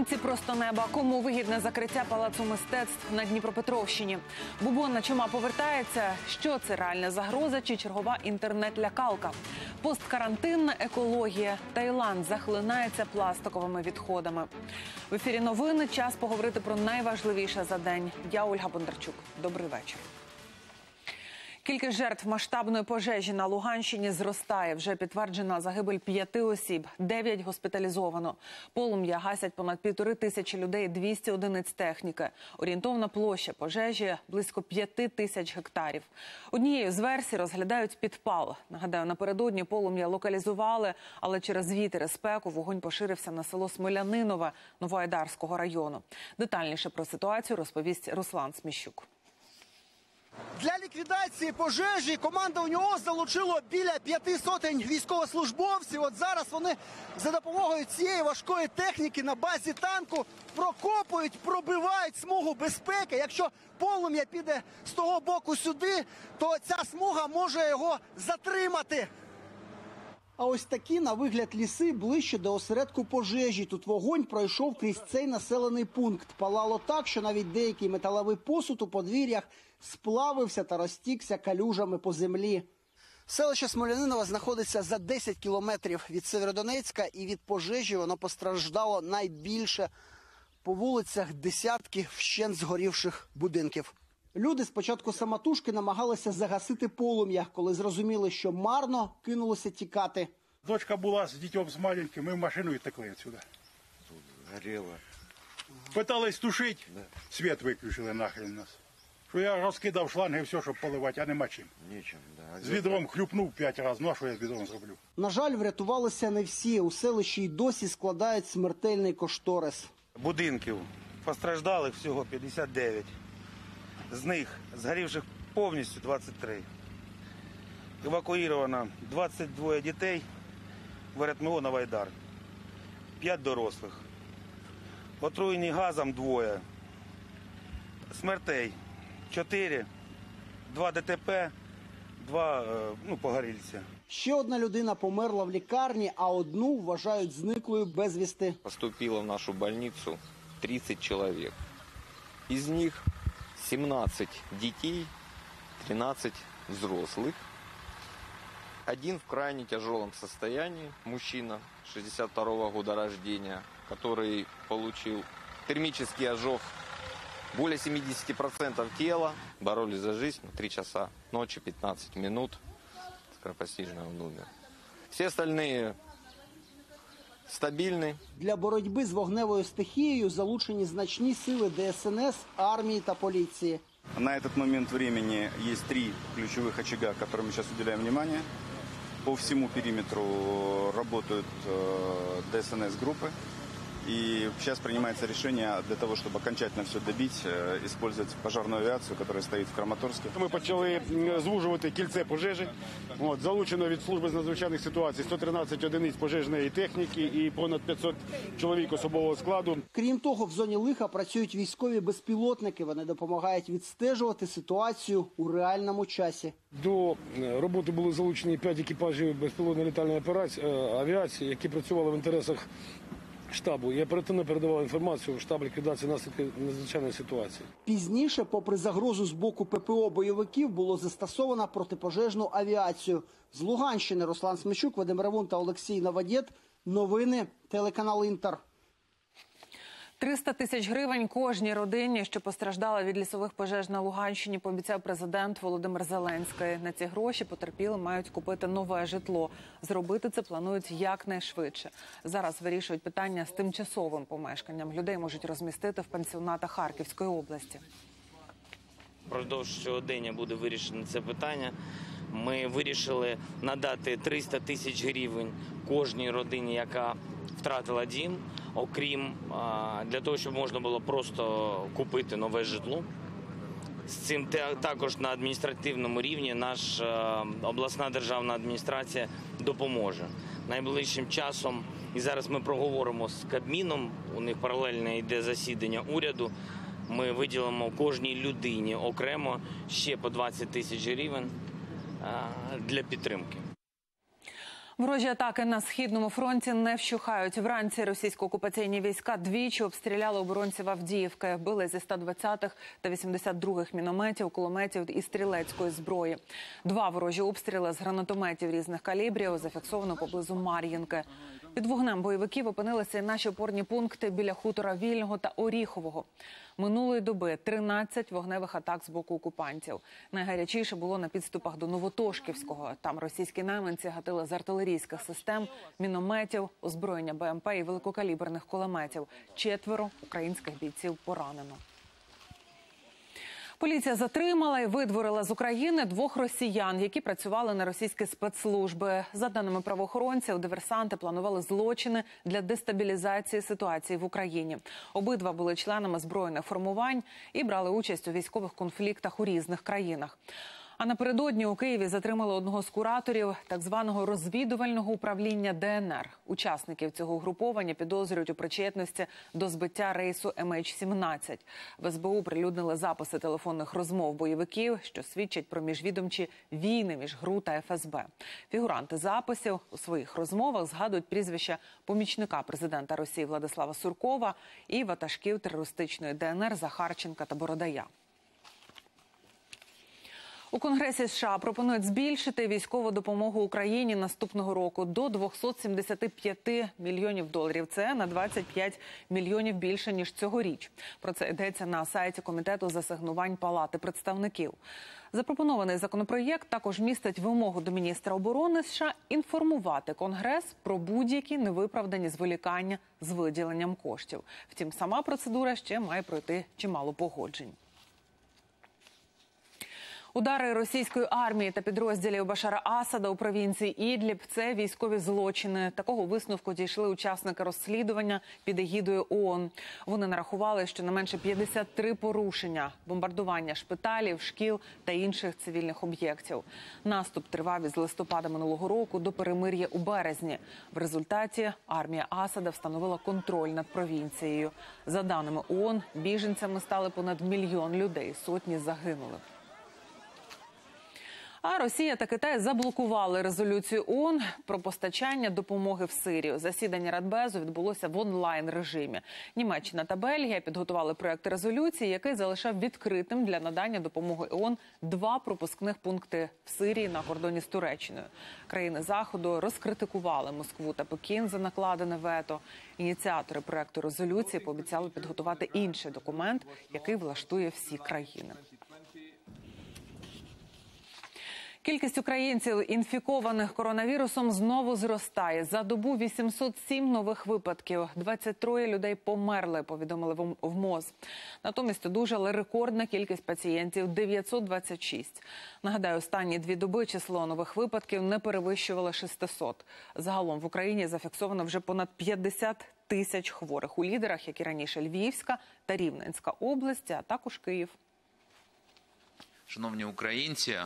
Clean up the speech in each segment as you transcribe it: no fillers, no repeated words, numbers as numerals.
Танці просто неба. Кому вигідне закриття Палацу мистецтв на Дніпропетровщині? Бубонна чума повертається. Що це, реальна загроза чи чергова інтернет-лякалка? Посткарантинна екологія. Таїланд захлинається пластиковими відходами. В ефірі новини. Час поговорити про найважливіше за день. Я Ольга Бондарчук. Добрий вечір. Кількість жертв масштабної пожежі на Луганщині зростає. Вже підтверджена загибель 5 осіб, 9 госпіталізовано. Полум'я гасять понад 1500 людей, 200 одиниць техніки. Орієнтовна площа пожежі – близько 5000 гектарів. Однією з версій розглядають підпал. Нагадаю, напередодні полум'я локалізували, але через вітер і спеку вогонь поширився на село Смолянинове Новоайдарського району. Детальніше про ситуацію розповість Руслан Сміщук. Для ліквідації пожежі командування ООС залучило біля 500 військовослужбовців. От зараз вони за допомогою цієї важкої техніки на базі танку прокопують, пробивають смугу безпеки. Якщо полум'я піде з того боку сюди, то ця смуга може його затримати. А ось такі, на вигляд, ліси ближче до осередку пожежі. Тут вогонь пройшов крізь цей населений пункт. Палало так, що навіть деякий металевий посуд у подвір'ях сплавився та розтікся калюжами по землі. Селище Смолянинове знаходиться за 10 кілометрів від Сєвєродонецька, і від пожежі воно постраждало найбільше. По вулицях десятки вщент згорівших будинків. Люди спочатку самотужки намагалися загасити полум'я. Коли зрозуміли, що марно, кинулося тікати. Дочка була з дітьом з маленьким, ми в машину і текли відсюди. Тут горіло. Питались тушити, світ виключили нахрен нас. Що я розкидав шланги, все, щоб поливати, а нема чим. Нічим, да. З відром хлюпнув 5 разів, ну а що я з відром зроблю? На жаль, врятувалися не всі. У селищі й досі складають смертельний кошторис. Будинків постраждалих всього 59. З них згорівших повністю 23. Евакуїровано 22 дітей в РТМО Новоайдар. 5 дорослих. Отруєні газом 2. Смертей 4. 2 ДТП, 2 погорільця. Ще одна людина померла в лікарні, а одну вважають зниклою безвісти. Поступило в нашу больницу 30 человек. Из них 17 детей, 13 взрослых. Один в крайне тяжелом состоянии, мужчина 62-го года рождения, который получил термический ожог более 70% тела. Боролись за жизнь 3 часа ночи, 15 минут. Скоропостижно он умер. Все остальные стабільний. Для боротьби з вогневою стихією залучені значні сили ДСНС, армії та поліції. На этот момент времени есть 3 ключевых очага, которым мы сейчас уделяем внимание. По всему периметру работают ДСНС-группы. И сейчас принимается решение для того, чтобы окончательно все добить, использовать пожарную авиацию, которая стоит в Краматорске. Ми почали звужувати кільце пожежі. Залучено від служби з надзвичайних ситуацій 113 одиниць пожежної техніки і понад 500 чоловік особового складу. Крім того, в зоні лиха працюють військові безпілотники. Вони допомагають відстежувати ситуацію у реальному часі. До роботи були залучені 5 екіпажів безпілотної літальної авіації, які працювали в інтересах штабу. Я оперативно передавав інформацію в штаб ліквідації наслідків надзвичайної ситуації. Пізніше, попри загрозу з боку ППО бойовиків, було застосовано протипожежну авіацію. З Луганщини Руслан Сміщук, Вадим Ревун та Олексій Новодєд. Новини, телеканал «Інтер». 300 тисяч гривень кожній родині, що постраждала від лісових пожеж на Луганщині, пообіцяв президент Володимир Зеленський. На ці гроші потерпіли мають купити нове житло. Зробити це планують якнайшвидше. Зараз вирішують питання з тимчасовим помешканням. Людей можуть розмістити в пансіонатах Харківської області. Продовж щодня буде вирішено це питання. Ми вирішили надати 300 тисяч гривень кожній родині, яка втратила дім, окрім для того, щоб можна було просто купити нове житло. З цим також на адміністративному рівні наша обласна державна адміністрація допоможе. Найближчим часом, і зараз ми проговоримо з Кабміном, у них паралельно йде засідання уряду, ми виділимо кожній людині окремо ще по 20 тисяч гривень для підтримки. Ворожі атаки на Східному фронті не вщухають. Вранці російсько-окупаційні війська двічі обстріляли оборонців Авдіївки. Били зі 120-х та 82-х мінометів, кулеметів і стрілецької зброї. 2 ворожі обстріли з гранатометів різних калібрів зафіксовано поблизу Мар'їнки. Під вогнем бойовиків опинилися і наші опорні пункти біля хутора Вільного та Оріхового. Минулої доби 13 вогневих атак з боку окупантів. Найгарячіше було на підступах до Новотошківського. Там російські найманці гатили з артилерійських систем, мінометів, озброєння БМП і великокаліберних кулеметів. 4 українських бійців поранено. Поліція затримала і видворила з України 2 росіян, які працювали на російські спецслужби. За даними правоохоронців, диверсанти планували злочини для дестабілізації ситуації в Україні. Обидва були членами збройних формувань і брали участь у військових конфліктах у різних країнах. А напередодні у Києві затримали одного з кураторів так званого розвідувального управління ДНР. Учасників цього угруповання підозрюють у причетності до збиття рейсу MH17. В СБУ прилюднили записи телефонних розмов бойовиків, що свідчать про міжвідомчі війни між ГРУ та ФСБ. Фігуранти записів у своїх розмовах згадують прізвища помічника президента Росії Владислава Суркова і ватажків терористичної ДНР Захарченка та Бородая. У Конгресі США пропонують збільшити військову допомогу Україні наступного року до $275 мільйонів. Це на 25 мільйонів більше, ніж цьогоріч. Про це йдеться на сайті Комітету з асигнувань Палати представників. Запропонований законопроєкт також містить вимогу до міністра оборони США інформувати Конгрес про будь-які невиправдані зволікання з виділенням коштів. Втім, сама процедура ще має пройти чимало погоджень. Удари російської армії та підрозділів Башара Асада у провінції Ідліб – це військові злочини. Такого висновку дійшли учасники розслідування під егідою ООН. Вони нарахували щонайменше 53 порушення – бомбардування шпиталів, шкіл та інших цивільних об'єктів. Наступ тривав із листопада минулого року до перемир'я у березні. В результаті армія Асада встановила контроль над провінцією. За даними ООН, біженцями стали понад 1 мільйон людей, сотні загинули. А Росія та Китай заблокували резолюцію ООН про постачання допомоги в Сирію. Засідання Радбезу відбулося в онлайн-режимі. Німеччина та Бельгія підготували проект резолюції, який залишав відкритим для надання допомоги ООН 2 пропускних пункти в Сирії на кордоні з Туреччиною. Країни Заходу розкритикували Москву та Пекін за накладене вето. Ініціатори проекту резолюції пообіцяли підготувати інший документ, який влаштує всі країни. Кількість українців, інфікованих коронавірусом, знову зростає. За добу 807 нових випадків. 23 людей померли, повідомили в МОЗ. Натомість одужали рекордна кількість пацієнтів – 926. Нагадаю, останні 2 доби число нових випадків не перевищувало 600. Загалом в Україні зафіксовано вже понад 50 тисяч хворих. У лідерах, як і раніше, Львівська та Рівненська області, а також Київ. Шановні українці,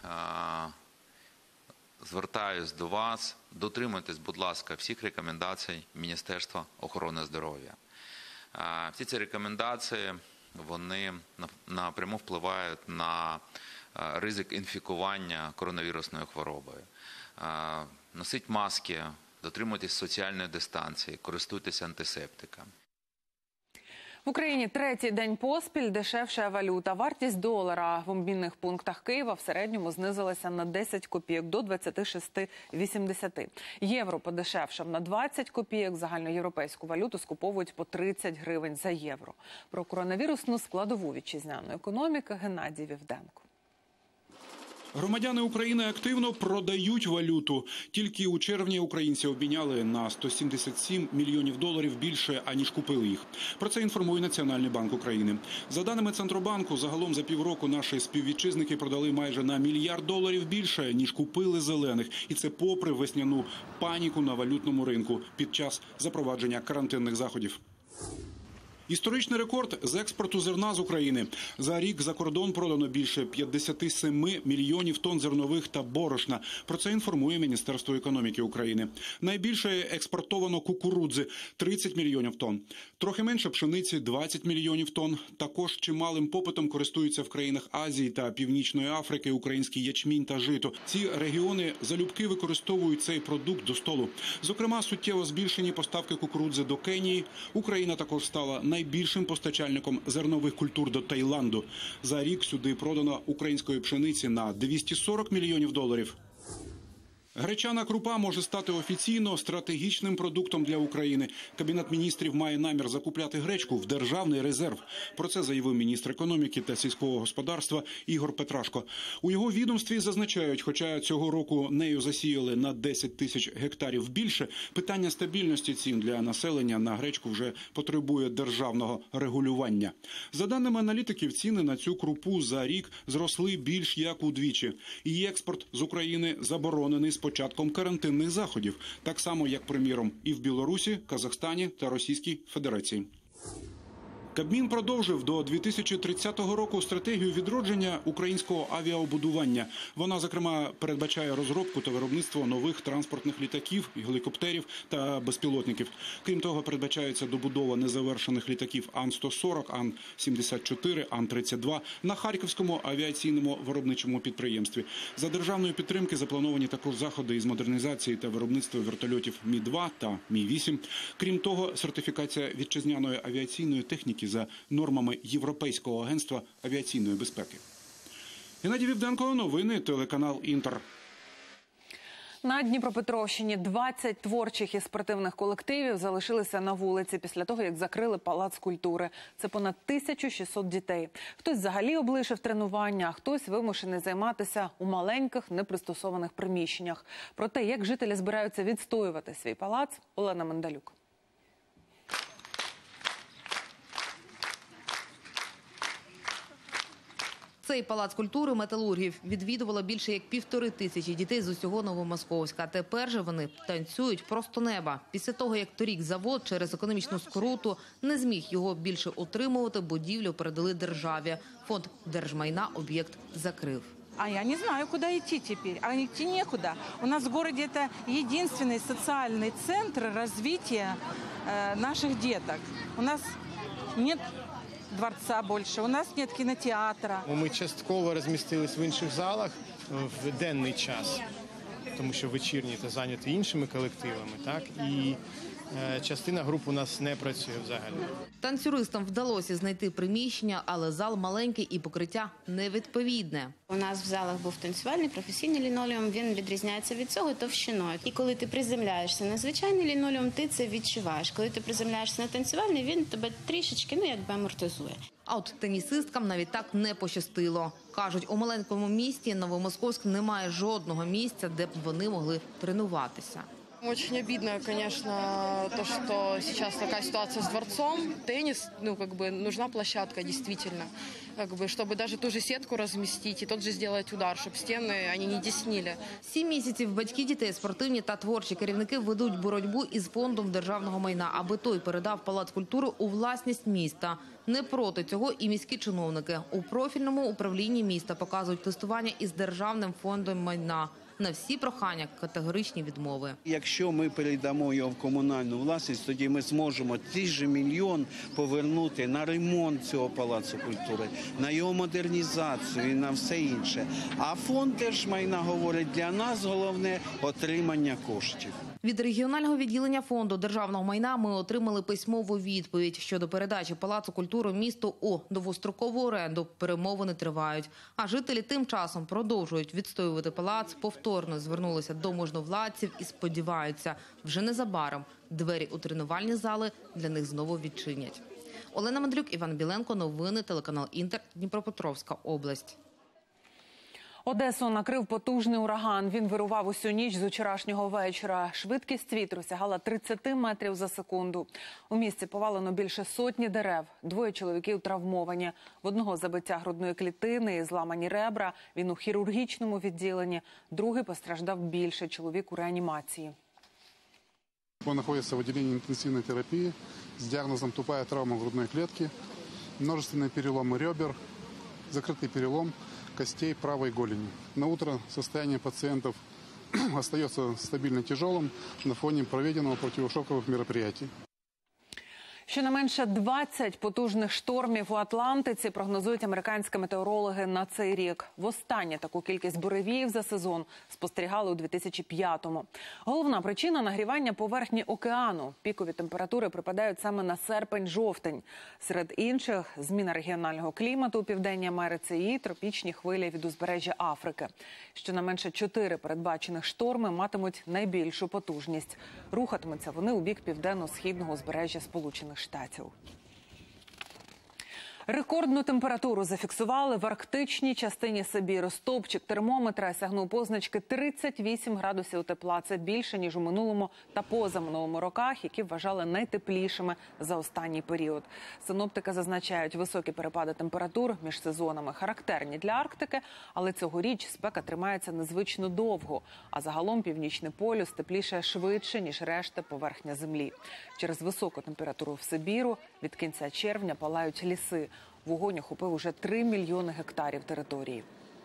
звертаюсь до вас, дотримуйтесь, будь ласка, всіх рекомендацій Міністерства охорони здоров'я. Всі ці рекомендації, вони напряму впливають на ризик інфікування коронавірусною хворобою. Носіть маски, дотримуйтесь соціальної дистанції, користуйтесь антисептиками. В Україні 3-й день поспіль дешевша валюта. Вартість долара в обмінних пунктах Києва в середньому знизилася на 10 копійок до 26,80. Євро подешевшав на 20 копійок. Загальноєвропейську валюту скуповують по 30 гривень за євро. Про коронавірусну складову вітчизняної економіки Геннадій Вівденко. Громадяни України активно продають валюту. Тільки у червні українці обміняли на $177 мільйонів більше, аніж купили їх. Про це інформує Національний банк України. За даними Центробанку, загалом за півроку наші співвітчизники продали майже на $1 мільярд більше, ніж купили зелених. І це попри весняну паніку на валютному ринку під час запровадження карантинних заходів. Історичний рекорд з експорту зерна з України. За рік за кордон продано більше 57 мільйонів тонн зернових та борошна. Про це інформує Міністерство економіки України. Найбільше експортовано кукурудзи – 30 мільйонів тонн. Трохи менше пшениці – 20 мільйонів тонн. Також чималим попитом користуються в країнах Азії та Північної Африки український ячмінь та жито. Ці регіони залюбки використовують цей продукт до столу. Зокрема, суттєво збільшені поставки кукурудзи до Кенії. Україна також стала найбільшим постачальником зернових культур до Таїланду. За рік сюди продано української пшениці на 240 мільйонів доларів. Гречана крупа може стати офіційно стратегічним продуктом для України. Кабінет міністрів має намір закупляти гречку в державний резерв. Про це заявив міністр економіки та сільського господарства Ігор Петрашко. У його відомстві зазначають, хоча цього року нею засіяли на 10 тисяч гектарів більше, питання стабільності цін для населення на гречку вже потребує державного регулювання. За даними аналітиків, ціни на цю крупу за рік зросли більш як удвічі. Її експорт з України заборонений з початком карантинних заходів, так само, як, приміром, і в Білорусі, Казахстані та Російській Федерації. Кабмін продовжив до 2030 року стратегію відродження українського авіабудування. Вона, зокрема, передбачає розробку та виробництво нових транспортних літаків, гелікоптерів та безпілотників. Крім того, передбачається добудова незавершених літаків Ан-140, Ан-74, Ан-32 на Харківському авіаційному виробничому підприємстві. За державної підтримки заплановані також заходи із модернізації та виробництва вертольотів Мі-2 та Мі-8. Крім того, сертифікація вітчизняної авіаційної техніки за нормами Європейського агентства авіаційної безпеки. Геннадій Вівденко, новини, телеканал «Інтер». На Дніпропетровщині 20 творчих і спортивних колективів залишилися на вулиці після того, як закрили палац культури. Це понад 1600 дітей. Хтось взагалі облишив тренування, а хтось вимушений займатися у маленьких, непристосованих приміщеннях. Про те, як жителі збираються відстоювати свій палац, Олена Мендалюк. Цей палац культури металургів відвідувало більше як 1500 дітей з усього Новомосковська. Тепер же вони танцюють просто неба. Після того, як торік завод через економічну скруту не зміг його більше утримувати, будівлю передали державі. Фонд держмайна об'єкт закрив. А я не знаю, куда идти теперь. А идти некуда. У нас в городе это единственный социальный центр развития наших деток. У нас нет дворца більше, у нас нет кінотеатра. Ми частково розмістились в інших залах в денний час, тому що вечірні та зайняті іншими колективами, так, і частина груп у нас не працює взагалі. Танцюристам вдалося знайти приміщення, але зал маленький і покриття невідповідне. У нас в залах був танцювальний професійний лінолеум, він відрізняється від цього товщиною. І коли ти приземляєшся на звичайний лінолеум, ти це відчуваєш. Коли ти приземляєшся на танцювальний, він тебе трішечки, якби амортизує. А от тенісисткам навіть так не пощастило. Кажуть, у маленькому місті Новомосковськ немає жодного місця, де б вони могли тренуватися. Очень обидно, конечно, то, что сейчас такая ситуация с дворцом. Теннис, нужна площадка, действительно. Чтобы даже ту же сетку разместить и тот же сделать удар, чтобы стены, они не теснили. 7 місяців батьки дітей, спортивні та творчі керівники ведуть боротьбу із фондом державного майна, аби той передав палац культури у власність міста. Не проти цього і міські чиновники. У профільному управлінні міста показують тестування із державним фондом майна. На всі прохання категоричні відмови. Якщо ми передамо його в комунальну власність, тоді ми зможемо цей же мільйон повернути на ремонт цього палацу культури, на його модернізацію і на все інше. А фонд держмайна говорить, для нас головне – отримання коштів. Від регіонального відділення фонду державного майна ми отримали письмову відповідь щодо передачі палацу культури місту у довгострокову оренду. Перемовини тривають. А жителі тим часом продовжують відстоювати палац, повторно звернулися до можновладців і сподіваються, вже незабаром двері у тренувальні зали для них знову відчинять. Олена Мандрюк, Іван Біленко, новини, телеканал «Інтер», Дніпропетровська область. Одесу накрив потужний ураган. Він вирував усю ніч з вчорашнього вечора. Швидкість вітру сягала 30 метрів за секунду. У місті повалено більше сотні дерев. 2 чоловіків травмовані. В одного забиття грудної клітини і зламані ребра. Він у хірургічному відділенні. Другий постраждав більше. Чоловік у реанімації. Он находится в отделении интенсивной терапии. с диагнозом тупая травма грудной клетки, множественные переломы ребер, закрытый перелом костей правой голени. На утро состояние пациентов остается стабильно тяжелым на фоне проведенного противошоковых мероприятий. Щонайменше 20 потужних штормів у Атлантиці прогнозують американські метеорологи на цей рік. Востаннє таку кількість буревіїв за сезон спостерігали у 2005-му. Головна причина – нагрівання поверхні океану. Пікові температури припадають саме на серпень-жовтень. Серед інших – зміна регіонального клімату у Південній Америці і тропічні хвилі від узбережжя Африки. Щонайменше 4 передбачених шторми матимуть найбільшу потужність. Рухатимуться вони у бік південно-східного узбережжя Сполучених Штатів. Рекордну температуру зафіксували в арктичній частині Сибіру. Стовпчик термометра сягнув позначки 38 градусів тепла. Це більше, ніж у минулому та позаминулому роках, які вважали найтеплішими за останній період. Синоптики зазначають, високі перепади температур між сезонами характерні для Арктики, але цьогоріч спека тримається незвично довго, а загалом північний полюс тепліше швидше, ніж решта поверхня Землі. Через високу температуру в Сибіру від кінця червня палають ліси. Вогонь охопив уже 3 мільйони гектарів території.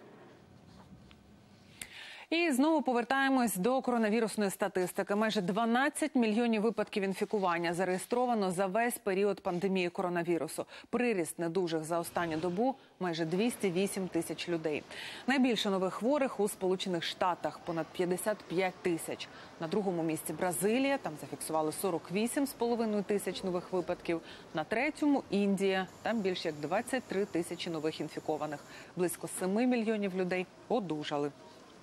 І знову повертаємось до коронавірусної статистики. Майже 12 мільйонів випадків інфікування зареєстровано за весь період пандемії коронавірусу. Приріст недужих за останню добу – майже 208 тисяч людей. Найбільше нових хворих у Сполучених Штатах – понад 55 тисяч. На другому місці Бразилія, там зафіксували 48,5 тисяч нових випадків. На третьому – Індія, там більше як 23 тисячі нових інфікованих. Близько 7 мільйонів людей одужали.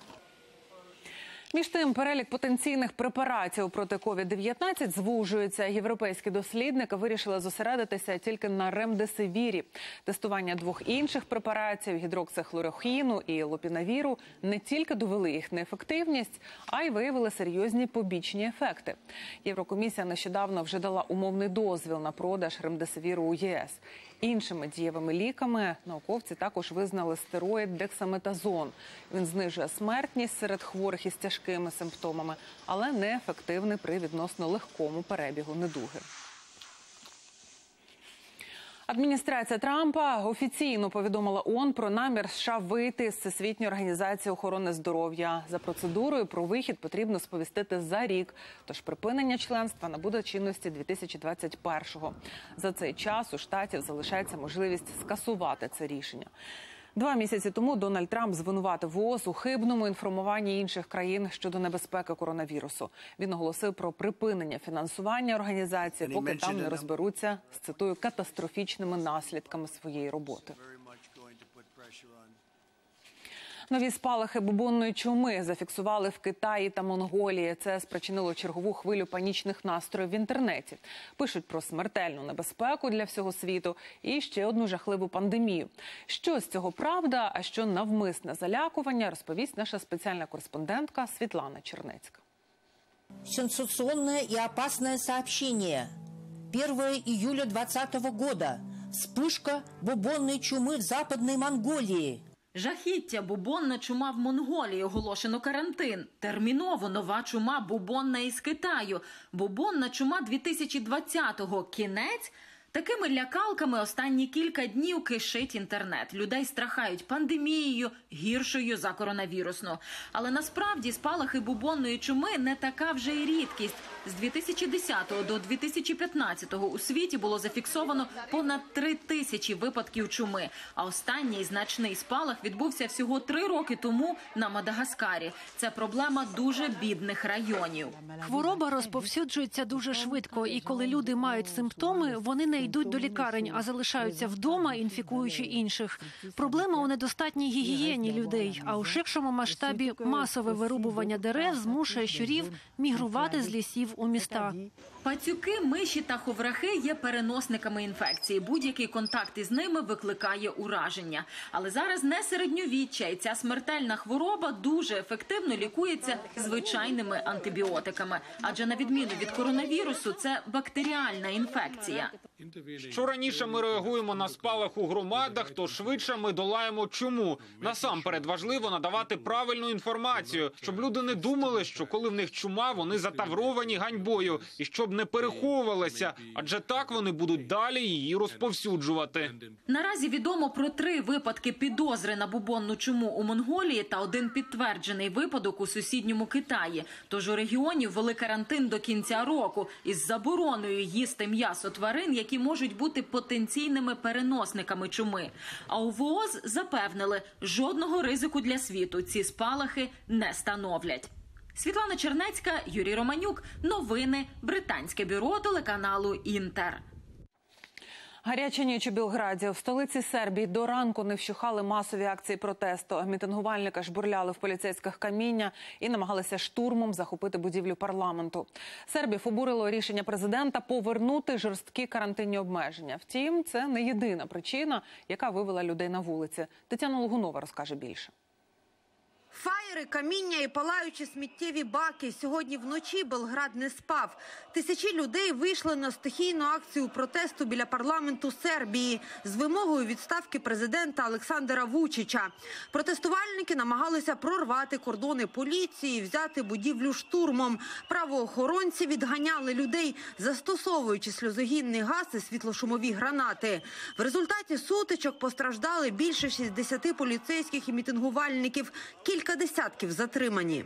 Між тим, перелік потенційних препаратів проти COVID-19 звужується. Європейські дослідники вирішили зосередитися тільки на ремдесивірі. Тестування 2 інших препаратів – гідроксихлорохіну і лопінавіру – не тільки довели їх неефективність, а й виявили серйозні побічні ефекти. Єврокомісія нещодавно вже дала умовний дозвіл на продаж ремдесивіру у ЄС. Іншими дієвими ліками науковці також визнали стероїд дексаметазон. Він знижує смертність серед хворих із тяжкими симптомами, але неефективний при відносно легкому перебігу недуги. Адміністрація Трампа офіційно повідомила ООН про намір США вийти з Всесвітньої організації охорони здоров'я. За процедурою про вихід потрібно сповістити за рік, тож припинення членства набуде чинності 2021-го. За цей час у штатів залишається можливість скасувати це рішення. 2 місяці тому Дональд Трамп звинуватив ВООЗ у хибному інформуванні інших країн щодо небезпеки коронавірусу. Він оголосив про припинення фінансування організації, поки там не розберуться з, цитую, катастрофічними наслідками своєї роботи. Нові спалахи бубонної чуми зафіксували в Китаї та Монголії. Це спричинило чергову хвилю панічних настроїв в інтернеті. Пишуть про смертельну небезпеку для всього світу і ще одну жахливу пандемію. Що з цього правда, а що навмисне залякування, розповість наша спеціальна кореспондентка Світлана Чернецька. Сенсационное и опасное сообщение. 1 июля 2020 года. Вспышка бубонной чумы в Западной Монголии. Жахіття, бубонна чума в Монголії, оголошено карантин. Терміново нова чума бубонна із Китаю. Бубонна чума 2020-го. Кінець? Такими лякалками останні кілька днів кишить інтернет. Людей страхають пандемією, гіршою за коронавірусну. Але насправді спалахи бубонної чуми не така вже й рідкість. З 2010 до 2015 у світі було зафіксовано понад 3 тисячі випадків чуми. А останній значний спалах відбувся всього 3 роки тому на Мадагаскарі. Це проблема дуже бідних районів. Хвороба розповсюджується дуже швидко, і коли люди мають симптоми, вони не йдуть до лікарень, а залишаються вдома, інфікуючи інших. Проблема у недостатній гігієні людей, а у ширшому масштабі масове вирубування дерев змушує щурів мігрувати з лісів у міста. Пацюки, миші та ховрахи є переносниками інфекції. Будь-який контакт із ними викликає ураження. Але зараз не середньовіччя, і ця смертельна хвороба дуже ефективно лікується звичайними антибіотиками. Адже на відміну від коронавірусу, це бактеріальна інфекція. Що раніше ми реагуємо на спалах у громадах, то швидше ми долаємо чуму. Насамперед важливо надавати правильну інформацію, щоб люди не думали, що коли в них чума, вони затавровані, ганьбою і щоб не переховувалася, адже так вони будуть далі її розповсюджувати. Наразі відомо про 3 випадки підозри на бубонну чуму у Монголії та 1 підтверджений випадок у сусідньому Китаї. Тож у регіоні ввели карантин до кінця року із забороною їсти м'ясо тварин, які можуть бути потенційними переносниками чуми. А у ВООЗ запевнили, жодного ризику для світу ці спалахи не становлять. Світлана Чернецька, Юрій Романюк. Новини. Британське бюро телеканалу «Інтер». Гаряча ніч у Білграді. В столиці Сербії до ранку не вщухали масові акції протесту. Мітингувальники жбурляли в поліцейських каміння і намагалися штурмом захопити будівлю парламенту. Сербів обурило рішення президента повернути жорсткі карантинні обмеження. Втім, це не єдина причина, яка вивела людей на вулиці. Тетяна Логунова розкаже більше. Фаєри, каміння і палаючі сміттєві баки. Сьогодні вночі Белград не спав. Тисячі людей вийшли на стихійну акцію протесту біля парламенту Сербії з вимогою відставки президента Олександра Вучича. Протестувальники намагалися прорвати кордони поліції, взяти будівлю штурмом. Правоохоронці відганяли людей, застосовуючи сльозогінний газ і світлошумові гранати. В результаті сутичок постраждали більше 60 поліцейських і мітингувальників. Кілька десятків затримані.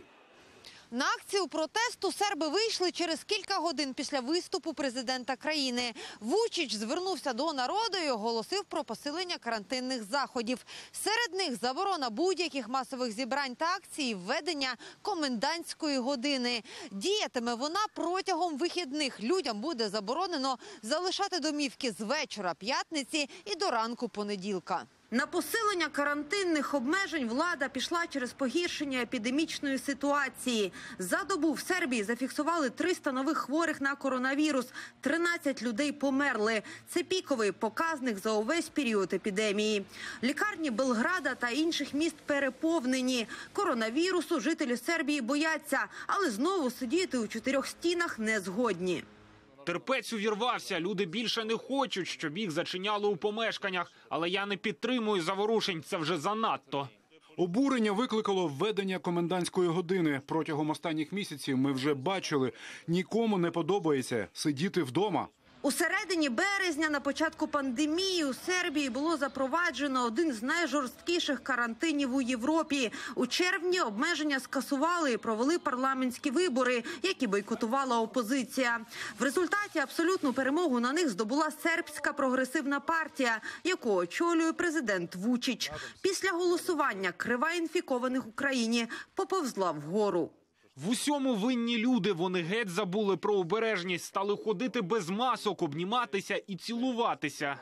На акцію протесту серби вийшли через кілька годин після виступу президента країни. Вучич звернувся до народу і оголосив про посилення карантинних заходів. Серед них заборона будь-яких масових зібрань та акцій і введення комендантської години. Діятиме вона протягом вихідних. Людям буде заборонено залишати домівки з вечора п'ятниці і до ранку понеділка. На посилення карантинних обмежень влада пішла через погіршення епідемічної ситуації. За добу в Сербії зафіксували 300 нових хворих на коронавірус. 13 людей померли. Це піковий показник за увесь період епідемії. Лікарні Белграда та інших міст переповнені. Коронавірусу жителі Сербії бояться, але знову сидіти у 4 стінах не згодні. Терпець увірвався, люди більше не хочуть, щоб їх зачиняли у помешканнях. Але я не підтримую заворушень, це вже занадто. Обурення викликало введення комендантської години. Протягом останніх місяців ми вже бачили, нікому не подобається сидіти вдома. У середині березня, на початку пандемії, у Сербії було запроваджено один з найжорсткіших карантинів у Європі. У червні обмеження скасували і провели парламентські вибори, які бойкотувала опозиція. В результаті абсолютну перемогу на них здобула сербська прогресивна партія, яку очолює президент Вучич. Після голосування крива інфікованих в Україні поповзла вгору. В усьому винні люди, вони геть забули про обережність, стали ходити без масок, обніматися і цілуватися.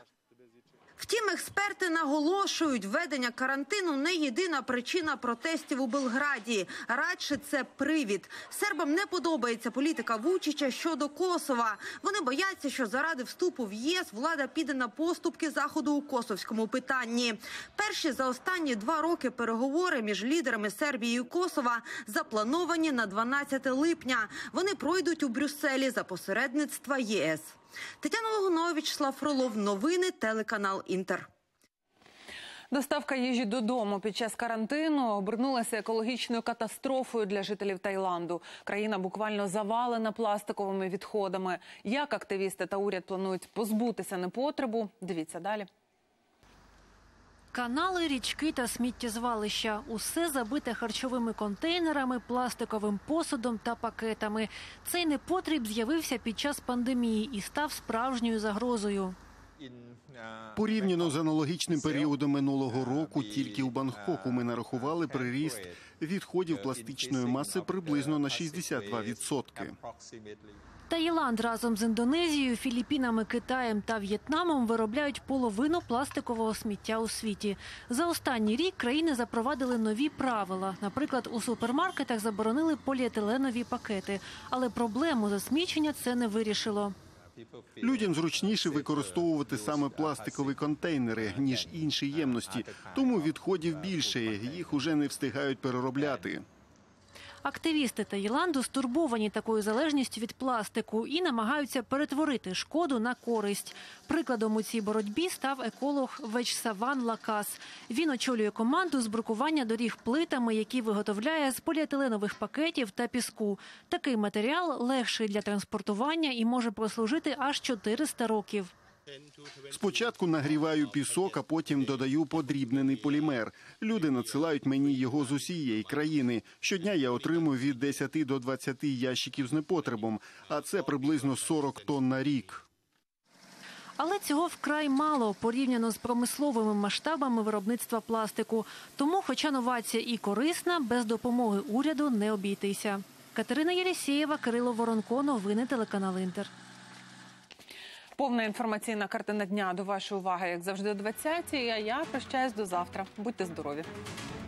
Втім, експерти наголошують, введення карантину не єдина причина протестів у Белграді. Радше це привід. Сербам не подобається політика Вучича щодо Косова. Вони бояться, що заради вступу в ЄС влада піде на поступки Заходу у косовському питанні. Перші за останні 2 роки переговори між лідерами Сербії і Косова заплановані на 12 липня. Вони пройдуть у Брюсселі за посередництва ЄС. Тетяна Логунова, Вячеслав Фролов. Новини, телеканал «Інтер». Доставка їжі додому під час карантину обернулася екологічною катастрофою для жителів Таїланду. Країна буквально завалена пластиковими відходами. Як активісти та уряд планують позбутися непотребу? Дивіться далі. Канали, річки та сміттєзвалища – усе забите харчовими контейнерами, пластиковим посудом та пакетами. Цей непотріб з'явився під час пандемії і став справжньою загрозою. Порівняно з аналогічним періодом минулого року, тільки у Бангкоку ми нарахували приріст відходів пластичної маси приблизно на 62%. Таїланд разом з Індонезією, Філіппінами, Китаєм та В'єтнамом виробляють половину пластикового сміття у світі. За останній рік країни запровадили нові правила. Наприклад, у супермаркетах заборонили поліетиленові пакети. Але проблему засмічення це не вирішило. Людям зручніше використовувати саме пластикові контейнери, ніж інші ємності. Тому відходів більше, їх уже не встигають переробляти. Активісти Таїланду стурбовані такою залежністю від пластику і намагаються перетворити шкоду на користь. Прикладом у цій боротьбі став еколог Вечсаван Лакас. Він очолює команду з брукування доріг плитами, які виготовляє з поліетиленових пакетів та піску. Такий матеріал легший для транспортування і може прослужити аж 400 років. Спочатку нагріваю пісок, а потім додаю подрібнений полімер. Люди надсилають мені його з усієї країни. Щодня я отримую від 10 до 20 ящиків з непотребом, а це приблизно 40 тонн на рік. Але цього вкрай мало порівняно з промисловими масштабами виробництва пластику. Тому, хоча новація і корисна, без допомоги уряду не обійтися. Катерина Єлісєєва, Кирило Воронко, новини телеканал Інтер. Повна інформаційна картина дня до вашої уваги, як завжди, о 20-й. А я прощаюсь до завтра. Будьте здорові.